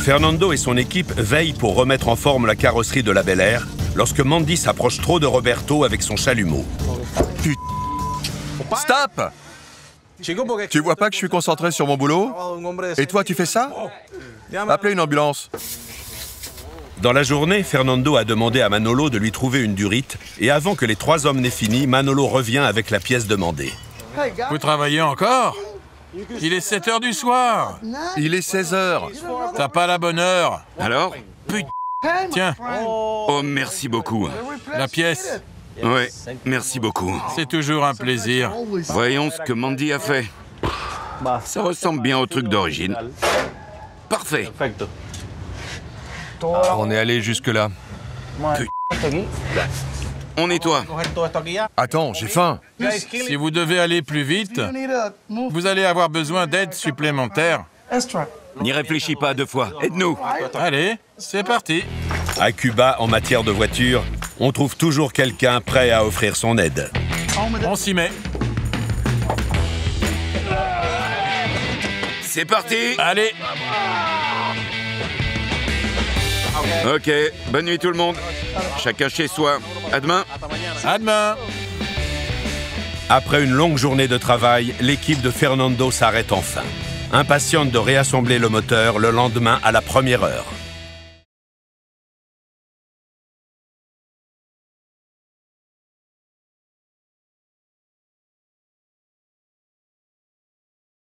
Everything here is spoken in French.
Fernando et son équipe veillent pour remettre en forme la carrosserie de la Bel Air lorsque Mandy s'approche trop de Roberto avec son chalumeau. Stop! Tu vois pas que je suis concentré sur mon boulot? Et toi, tu fais ça? Appelez une ambulance. Dans la journée, Fernando a demandé à Manolo de lui trouver une durite et avant que les trois hommes n'aient fini, Manolo revient avec la pièce demandée. Vous travaillez encore? Il est 7 h du soir. Il est 16 h. T'as pas la bonne heure. Alors? Tiens, Oh, merci beaucoup. la pièce. Ouais, merci beaucoup. C'est toujours un plaisir. Voyons ce que Mandy a fait. Ça ressemble bien au truc d'origine. Parfait. On est allé jusque-là. On nettoie. Attends, j'ai faim. Si vous devez aller plus vite, vous allez avoir besoin d'aide supplémentaire. N'y réfléchis pas deux fois. Aide-nous. Allez, c'est parti. À Cuba, en matière de voiture, on trouve toujours quelqu'un prêt à offrir son aide. On s'y met. C'est parti. Allez, Ok, bonne nuit tout le monde. Chacun chez soi. À demain. à demain. Après une longue journée de travail, l'équipe de Fernando s'arrête enfin. Impatiente de réassembler le moteur le lendemain à la première heure.